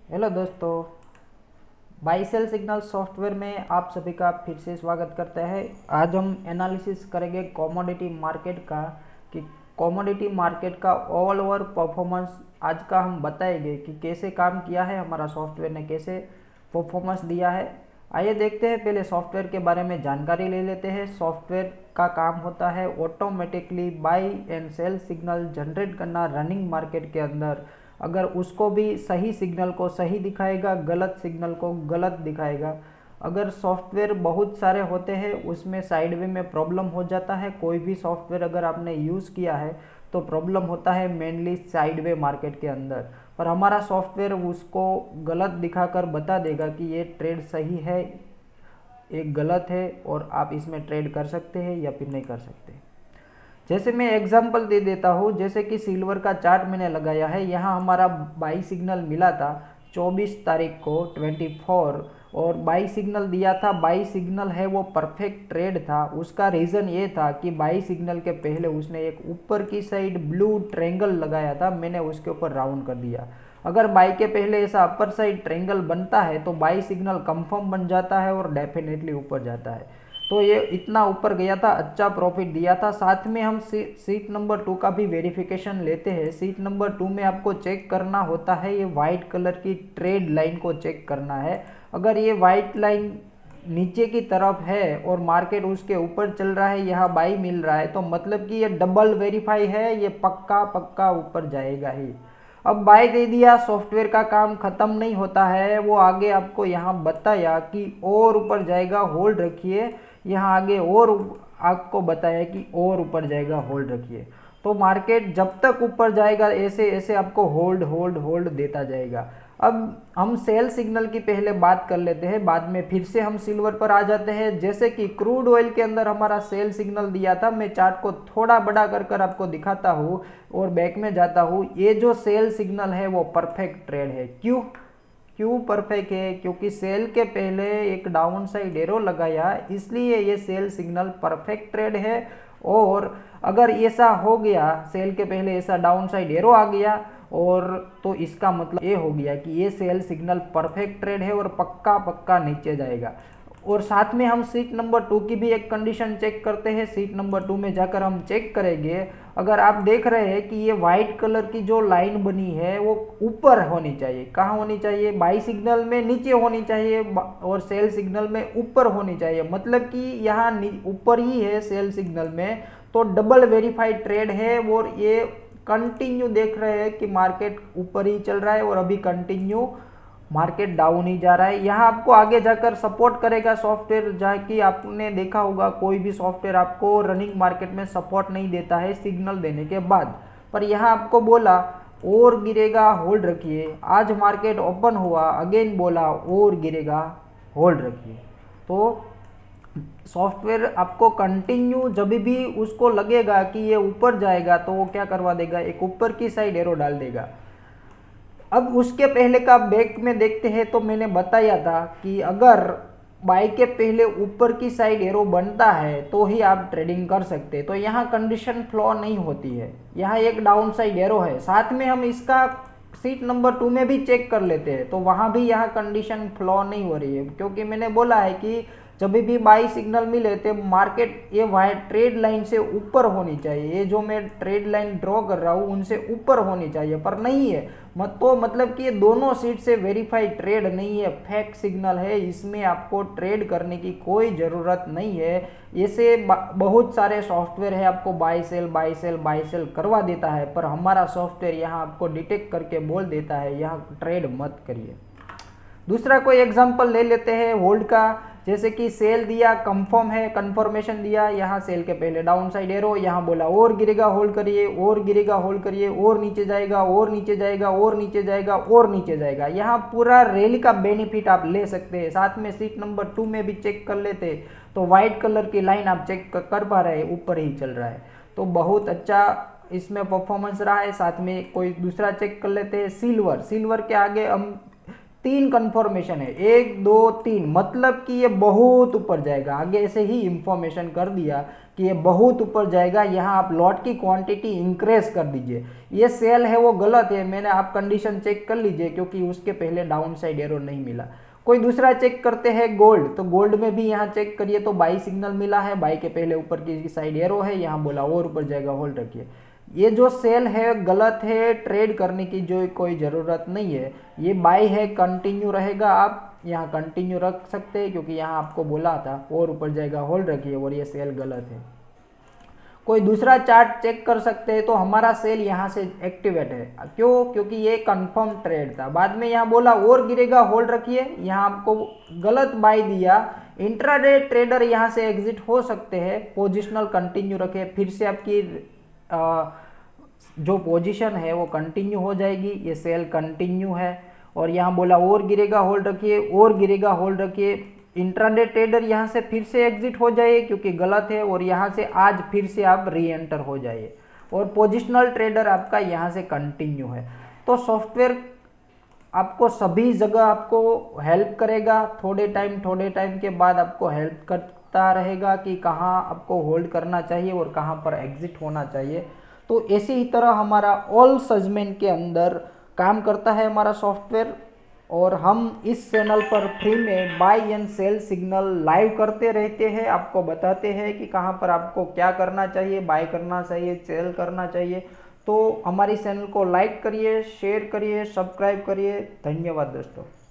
Hello दोस्तों, by cell signal software में आप सभी का फिर से स्वागत करते हैं। आज हम एनालिसिस करेंगे कमोडिटी मार्केट का कि कमोडिटी मार्केट का ऑल ओवर परफॉर्मेंस आज का हम बताएंगे कि कैसे काम किया है, हमारा सॉफ्टवेयर ने कैसे परफॉर्मेंस दिया है। आइए देखते हैं, पहले सॉफ्टवेयर के बारे में जानकारी ले लेते हैं। सॉफ्टवेयर का काम होता है automatically buy and sell signal generate करना रनिंग मार्केट के अंदर। अगर उसको भी सही सिग्नल को सही दिखाएगा, गलत सिग्नल को गलत दिखाएगा। अगर सॉफ्टवेयर बहुत सारे होते हैं उसमें साइडवे में प्रॉब्लम हो जाता है। कोई भी सॉफ्टवेयर अगर आपने यूज़ किया है तो प्रॉब्लम होता है मेनली साइडवे मार्केट के अंदर, पर हमारा सॉफ्टवेयर उसको गलत दिखाकर बता देगा कि ये ट्रेड सही है, एक गलत है और आप इसमें ट्रेड कर सकते हैं या फिर नहीं कर सकते। जैसे मैं एग्जांपल दे देता हूँ, जैसे कि सिल्वर का चार्ट मैंने लगाया है। यहाँ हमारा बाई सिग्नल मिला था 24 तारीख को 24 और बाई सिग्नल दिया था। बाई सिग्नल है वो परफेक्ट ट्रेड था। उसका रीज़न ये था कि बाई सिग्नल के पहले उसने एक ऊपर की साइड ब्लू ट्रायंगल लगाया था, मैंने उसके ऊपर राउंड कर दिया। अगर बाई के पहले ऐसा अपर साइड ट्रायंगल बनता है तो बाई सिग्नल कंफर्म बन जाता है और डेफिनेटली ऊपर जाता है। तो ये इतना ऊपर गया था, अच्छा प्रॉफिट दिया था। साथ में हम सीट नंबर 2 का भी वेरिफिकेशन लेते हैं। सीट नंबर 2 में आपको चेक करना होता है, ये वाइट कलर की ट्रेड लाइन को चेक करना है। अगर ये वाइट लाइन नीचे की तरफ है और मार्केट उसके ऊपर चल रहा है, यहाँ बाई मिल रहा है, तो मतलब कि ये डबल वेरीफाई है, ये पक्का पक्का ऊपर जाएगा ही। अब बाय दे दिया, सॉफ्टवेयर का काम खत्म नहीं होता है। वो आगे आपको यहाँ बताया कि और ऊपर जाएगा, होल्ड रखिए। यहाँ आगे और आपको बताया कि और ऊपर जाएगा, होल्ड रखिए। तो मार्केट जब तक ऊपर जाएगा ऐसे ऐसे आपको होल्ड होल्ड होल्ड देता जाएगा। अब हम सेल सिग्नल की पहले बात कर लेते हैं, बाद में फिर से हम सिल्वर पर आ जाते हैं। जैसे कि क्रूड ऑयल के अंदर हमारा सेल सिग्नल दिया था, मैं चार्ट को थोड़ा बड़ा कर आपको दिखाता हूँ और बैक में जाता हूँ। ये जो सेल सिग्नल है वो परफेक्ट ट्रेड है। क्यों परफेक्ट है? क्योंकि सेल के पहले एक डाउन साइड एरो लगाया, इसलिए ये सेल सिग्नल परफेक्ट ट्रेड है। और अगर ऐसा हो गया, सेल के पहले ऐसा डाउन साइड एरो आ गया और तो इसका मतलब ये हो गया कि ये सेल सिग्नल परफेक्ट ट्रेड है और पक्का पक्का नीचे जाएगा। और साथ में हम सीट नंबर 2 की भी एक कंडीशन चेक करते हैं। सीट नंबर 2 में जाकर हम चेक करेंगे। अगर आप देख रहे हैं कि ये वाइट कलर की जो लाइन बनी है वो ऊपर होनी चाहिए। कहाँ होनी चाहिए? बाई सिग्नल में नीचे होनी चाहिए और सेल सिग्नल में ऊपर होनी चाहिए। मतलब कि यहाँ ऊपर ही है सेल सिग्नल में, तो डबल वेरीफाइड ट्रेड है। और ये कंटिन्यू देख रहे हैं कि मार्केट ऊपर ही चल रहा है और अभी कंटिन्यू मार्केट डाउन ही जा रहा है। यहाँ आपको आगे जाकर सपोर्ट करेगा सॉफ्टवेयर, जहाँ कि आपने देखा होगा कोई भी सॉफ्टवेयर आपको रनिंग मार्केट में सपोर्ट नहीं देता है सिग्नल देने के बाद। पर यहाँ आपको बोला और गिरेगा, होल्ड रखिए। आज मार्केट ओपन हुआ, अगेन बोला और गिरेगा, होल्ड रखिए। तो सॉफ्टवेयर आपको कंटिन्यू जब भी उसको लगेगा कि ये ऊपर जाएगा तो वो क्या करवा देगा, एक ऊपर की साइड एरो डाल देगा। अब उसके पहले का बैक में देखते हैं तो मैंने बताया था कि अगर बाई के पहले ऊपर की साइड एरो बनता है तो ही आप ट्रेडिंग कर सकते हैं। तो यहाँ कंडीशन फ्लो नहीं होती है, यहाँ एक डाउन साइड एरो है। साथ में हम इसका सीट नंबर 2 में भी चेक कर लेते हैं तो वहाँ भी यहाँ कंडीशन फ्लो नहीं हो रही है, क्योंकि मैंने बोला है कि जब भी बाई सिग्नल मिले तो मार्केट ये वाइट ट्रेड लाइन से ऊपर होनी चाहिए। ये जो मैं ट्रेड लाइन ड्रॉ कर रहा हूँ उनसे ऊपर होनी चाहिए, पर नहीं है। तो मतलब कि ये दोनों सीट से वेरीफाइड ट्रेड नहीं है, फेक सिग्नल है। इसमें आपको ट्रेड करने की कोई ज़रूरत नहीं है। ऐसे बहुत सारे सॉफ्टवेयर है आपको buy sell buy sell buy sell करवा देता है, पर हमारा सॉफ्टवेयर यहाँ आपको डिटेक्ट करके बोल देता है यहाँ ट्रेड मत करिए। दूसरा कोई एग्जांपल ले लेते हैं होल्ड का। जैसे कि सेल दिया, कंफर्म है, कंफर्मेशन दिया, यहाँ सेल के पहले डाउन साइड एरो, यहाँ बोला और गिरेगा, होल्ड करिए, और गिरेगा, होल्ड करिए, और नीचे जाएगा, और नीचे जाएगा, और नीचे जाएगा, और नीचे जाएगा। यहाँ पूरा रैली का बेनिफिट आप ले सकते हैं। साथ में सीट नंबर 2 में भी चेक कर लेते तो व्हाइट कलर की लाइन आप चेक कर पा रहे हैं, ऊपर ही चल रहा है। तो बहुत अच्छा इसमें परफॉर्मेंस रहा है। साथ में कोई दूसरा चेक कर लेते हैं सिल्वर। सिल्वर के आगे हम 3 कंफर्मेशन है, 1 2 3, मतलब कि ये बहुत ऊपर जाएगा। आगे से ही इंफॉर्मेशन कर दिया कि ये बहुत ऊपर जाएगा। यहाँ आप लॉट की क्वांटिटी इंक्रीज कर दीजिए। ये सेल है वो गलत है, मैंने आप कंडीशन चेक कर लीजिए क्योंकि उसके पहले डाउन साइड एरो नहीं मिला। कोई दूसरा चेक करते हैं गोल्ड, तो गोल्ड में भी यहाँ चेक करिए तो बाई सिग्नल मिला है, बाई के पहले ऊपर की साइड एरो है, यहाँ बोला और ऊपर जाएगा, होल्ड रखिए। ये जो सेल है गलत है, ट्रेड करने की जो कोई ज़रूरत नहीं है। ये बाई है, कंटिन्यू रहेगा, आप यहाँ कंटिन्यू रख सकते हैं क्योंकि यहाँ आपको बोला था और ऊपर जाएगा, होल्ड रखिए, और ये सेल गलत है। कोई दूसरा चार्ट चेक कर सकते हैं तो हमारा सेल यहाँ से एक्टिवेट है, क्यों? क्योंकि ये कंफर्म ट्रेड था। बाद में यहाँ बोला और गिरेगा, होल्ड रखिए, यहाँ आपको गलत बाई दिया। इंट्राडे ट्रेडर यहाँ से एग्जिट हो सकते हैं, पोजिशनल कंटिन्यू रखे, फिर से आपकी जो पोजीशन है वो कंटिन्यू हो जाएगी। ये सेल कंटिन्यू है और यहाँ बोला और गिरेगा, होल्ड रखिए, और गिरेगा, होल्ड रखिए। इंट्राडे ट्रेडर यहाँ से फिर से एग्जिट हो जाइए क्योंकि गलत है, और यहाँ से आज फिर से आप री एंटर हो जाइए, और पोजिशनल ट्रेडर आपका यहाँ से कंटिन्यू है। तो सॉफ्टवेयर आपको सभी जगह आपको हेल्प करेगा, थोड़े टाइम के बाद आपको हेल्प करता रहेगा कि कहाँ आपको होल्ड करना चाहिए और कहाँ पर एग्जिट होना चाहिए। तो ऐसी ही तरह हमारा ऑल सेगमेंट के अंदर काम करता है हमारा सॉफ्टवेयर, और हम इस चैनल पर फ्री में buy and sell signal live करते रहते हैं, आपको बताते हैं कि कहाँ पर आपको क्या करना चाहिए, बाय करना चाहिए, सेल करना चाहिए। तो हमारी चैनल को लाइक करिए, शेयर करिए, सब्सक्राइब करिए। धन्यवाद दोस्तों।